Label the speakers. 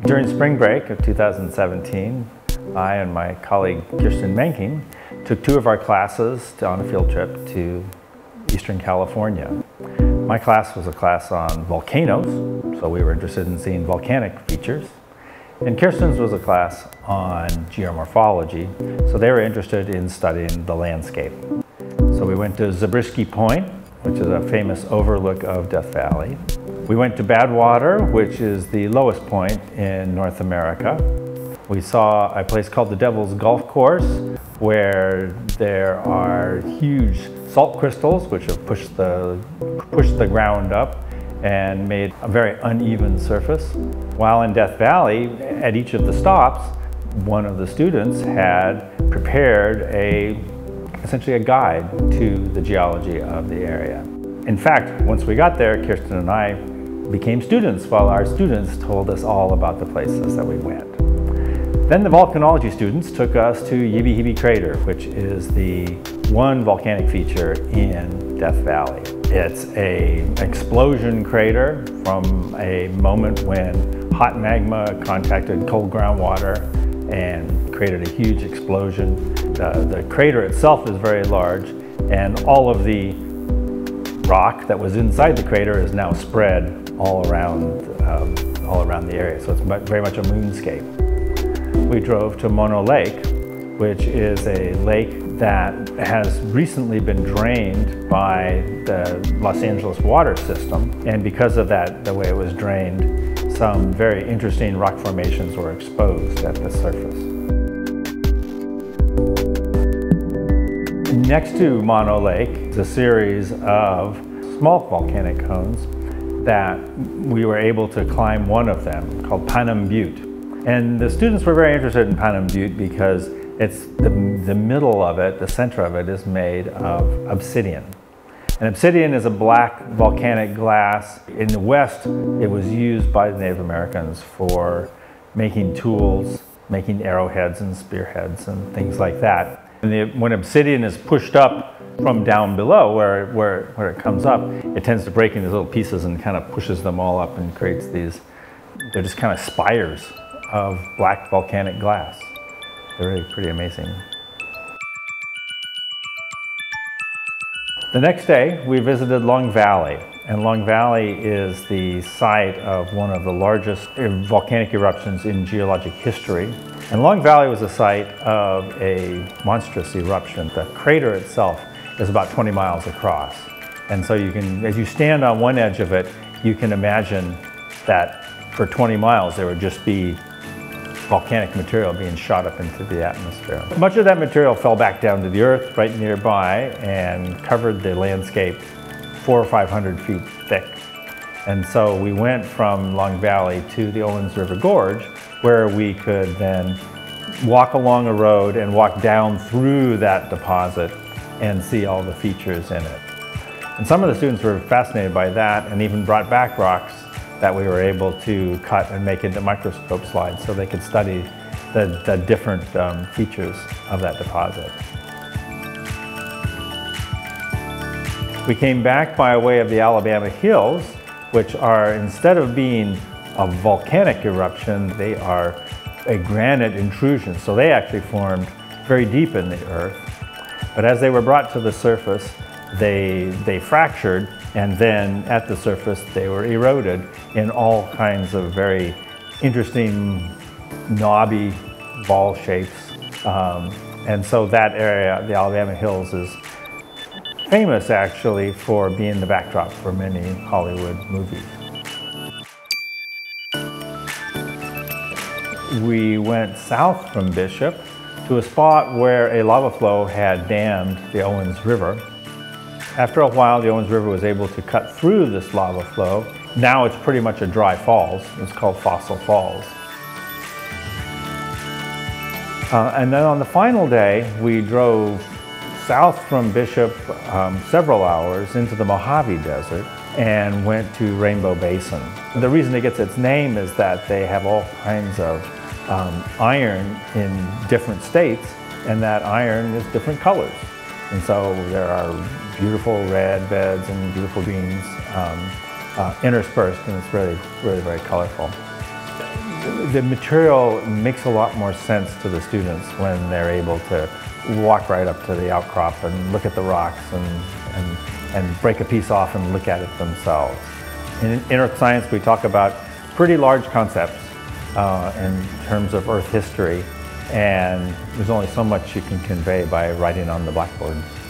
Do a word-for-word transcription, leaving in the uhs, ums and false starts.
Speaker 1: During spring break of two thousand seventeen, I and my colleague Kirsten Menking took two of our classes on a field trip to Eastern California. My class was a class on volcanoes, so we were interested in seeing volcanic features. And Kirsten's was a class on geomorphology, so they were interested in studying the landscape. So we went to Zabriskie Point, which is a famous overlook of Death Valley. We went to Badwater, which is the lowest point in North America. We saw a place called the Devil's Golf Course, where there are huge salt crystals which have pushed the, pushed the ground up and made a very uneven surface. While in Death Valley, at each of the stops, one of the students had prepared a, essentially a guide to the geology of the area. In fact, once we got there, Kirsten and I became students while our students told us all about the places that we went. Then the volcanology students took us to Yibby Hibby Crater, which is the one volcanic feature in Death Valley. It's an explosion crater from a moment when hot magma contacted cold groundwater and created a huge explosion. The, the crater itself is very large, and all of the rock that was inside the crater is now spread all around, um, all around the area. So it's very much a moonscape. We drove to Mono Lake, which is a lake that has recently been drained by the Los Angeles water system. And because of that, the way it was drained, some very interesting rock formations were exposed at the surface. Next to Mono Lake is a series of small volcanic cones that we were able to climb one of them, called Panam Butte. And the students were very interested in Panam Butte because it's the, the middle of it, the center of it, is made of obsidian. And obsidian is a black volcanic glass. In the West, it was used by the Native Americans for making tools, making arrowheads and spearheads and things like that. And the, when obsidian is pushed up from down below, where, where, where it comes up, it tends to break into little pieces and kind of pushes them all up and creates these, they're just kind of spires of black volcanic glass. They're really pretty amazing. The next day, we visited Long Valley. And Long Valley is the site of one of the largest volcanic eruptions in geologic history. And Long Valley was the site of a monstrous eruption. The crater itself is about twenty miles across. And so you can, as you stand on one edge of it, you can imagine that for twenty miles there would just be volcanic material being shot up into the atmosphere. Much of that material fell back down to the earth right nearby and covered the landscape four or five hundred feet thick. And so we went from Long Valley to the Owens River Gorge, where we could then walk along a road and walk down through that deposit and see all the features in it. And some of the students were fascinated by that and even brought back rocks that we were able to cut and make into microscope slides so they could study the, the different um, features of that deposit. We came back by way of the Alabama Hills, which are, instead of being a volcanic eruption, they are a granite intrusion. So they actually formed very deep in the earth. But as they were brought to the surface, they, they fractured, and then at the surface they were eroded in all kinds of very interesting knobby ball shapes. Um, and so that area, the Alabama Hills, is famous actually for being the backdrop for many Hollywood movies. We went south from Bishop to a spot where a lava flow had dammed the Owens River. After a while, the Owens River was able to cut through this lava flow. Now it's pretty much a dry falls. It's called Fossil Falls. Uh, and then on the final day, we drove south from Bishop um, several hours into the Mojave Desert and went to Rainbow Basin. The reason it gets its name is that they have all kinds of um, iron in different states, and that iron is different colors. And so there are beautiful red beds and beautiful greens um, uh, interspersed, and it's really, really very colorful. the material makes a lot more sense to the students when they're able to walk right up to the outcrop and look at the rocks and, and, and break a piece off and look at it themselves. In, in earth science, we talk about pretty large concepts uh, in terms of Earth history, and there's only so much you can convey by writing on the blackboard.